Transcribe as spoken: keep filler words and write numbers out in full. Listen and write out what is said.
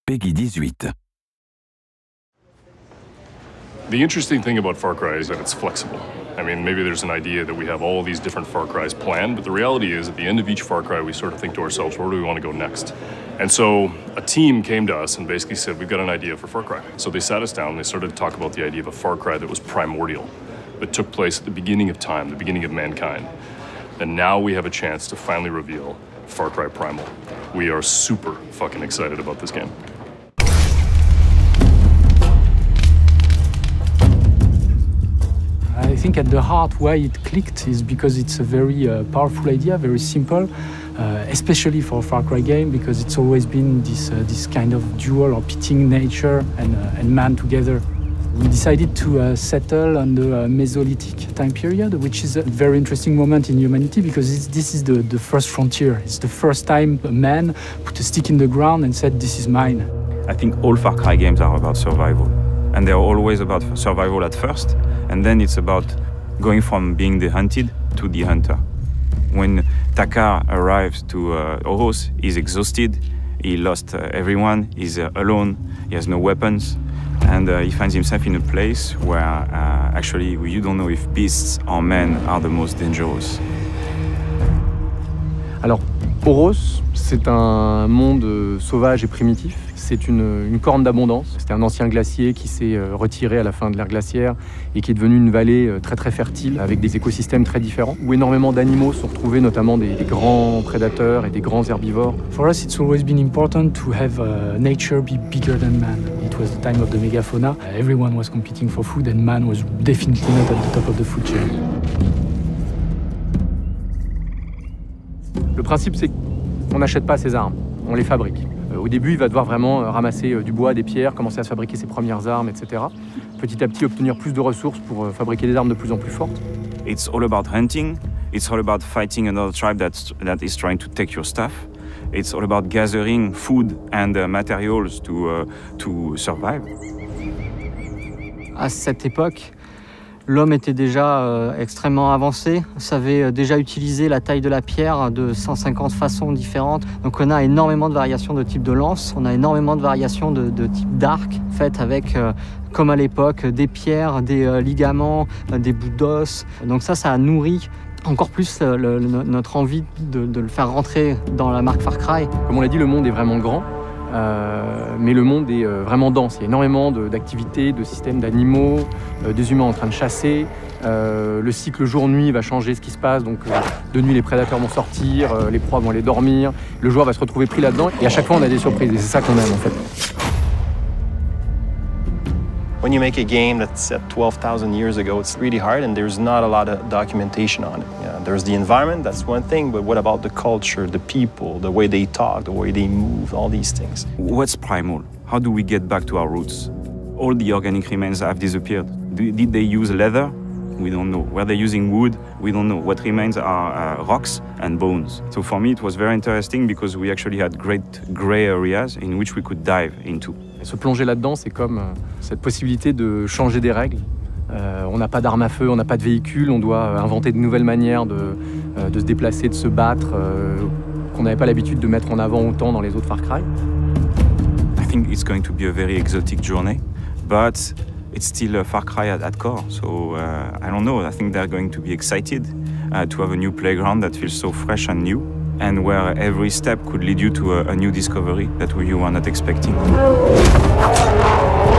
Peggy dix-huit. The interesting thing about Far Cry is that it's flexible. I mean, maybe there's an idea that we have all these different Far Crys planned, but the reality is at the end of each Far Cry, we sort of think to ourselves, where do we want to go next? And so a team came to us and basically said, we've got an idea for Far Cry. So they sat us down, they started to talk about the idea of a Far Cry that was primordial, that took place at the beginning of time, the beginning of mankind. And now we have a chance to finally reveal Far Cry Primal. We are super fucking excited about this game. I think at the heart why it clicked is because it's a very uh, powerful idea, very simple, uh, especially for a Far Cry game, because it's always been this, uh, this kind of dual or pitting nature and, uh, and man together. We decided to uh, settle on the uh, Mesolithic time period, which is a very interesting moment in humanity because it's, this is the, the first frontier. It's the first time a man put a stick in the ground and said, this is mine. I think all Far Cry games are about survival. And they're always about survival at first, and then it's about going from being the hunted to the hunter. When Takar arrives to uh, Oros, he's exhausted, he lost uh, everyone, he's uh, alone, he has no weapons, and uh, he finds himself in a place where uh, actually you don't know if beasts or men are the most dangerous. Alors, Oros, c'est un monde sauvage et primitif. C'est une, une corne d'abondance. C'était un ancien glacier qui s'est retiré à la fin de l'ère glaciaire et qui est devenu une vallée très très fertile avec des écosystèmes très différents où énormément d'animaux sont retrouvés, notamment des, des grands prédateurs et des grands herbivores. For us, it's always been important to have uh, nature be bigger than man. It was the time of the megafauna. Uh, everyone was competing for food and man was definitely not at the top of the food chain. Le principe, c'est qu'on n'achète pas ses armes, on les fabrique. Euh, au début, il va devoir vraiment euh, ramasser euh, du bois, des pierres, commencer à se fabriquer ses premières armes, et cetera. Petit à petit, obtenir plus de ressources pour euh, fabriquer des armes de plus en plus fortes. It's all about hunting. It's all about fighting another tribe that's, that is trying to take your stuff. It's all about gathering food and uh, materials to, uh, to survive. À cette époque, l'homme était déjà euh, extrêmement avancé, savait euh, déjà utiliser la taille de la pierre de cent cinquante façons différentes. Donc on a énormément de variations de type de lance, on a énormément de variations de, de type d'arc, faites avec, euh, comme à l'époque, des pierres, des euh, ligaments, euh, des bouts d'os. Donc ça, ça a nourri encore plus euh, le, le, notre envie de, de le faire rentrer dans la marque Far Cry. Comme on l'a dit, le monde est vraiment grand. Euh, mais le monde est euh, vraiment dense. Il y a énormément d'activités, de, de systèmes d'animaux, euh, des humains en train de chasser. Euh, le cycle jour-nuit va changer ce qui se passe. Donc, euh, de nuit, les prédateurs vont sortir, euh, les proies vont aller dormir. Le joueur va se retrouver pris là-dedans. Et à chaque fois, on a des surprises. Et c'est ça qu'on aime, en fait. When you make a game that's set twelve thousand years ago, it's really hard and there's not a lot of documentation on it. Yeah, there's the environment, that's one thing, but what about the culture, the people, the way they talk, the way they move, all these things? What's primal? How do we get back to our roots? All the organic remains have disappeared. Did they use leather? We don't know. Were they using wood? We don't know. What remains are uh, rocks and bones. So for me, it was very interesting because we actually had great gray areas in which we could dive into. Et se plonger là-dedans, c'est comme euh, cette possibilité de changer des règles. Euh, on n'a pas d'armes à feu, on n'a pas de véhicule, on doit euh, inventer de nouvelles manières de, euh, de se déplacer, de se battre, euh, qu'on n'avait pas l'habitude de mettre en avant autant dans les autres Far Cry. I think it's going to be a very exotic journey, but it's still a Far Cry at, at core. So uh, I don't know, I think they're going to be excited uh, to have a new playground that feels so fresh and new, and where every step could lead you to a, a new discovery that you were not expecting.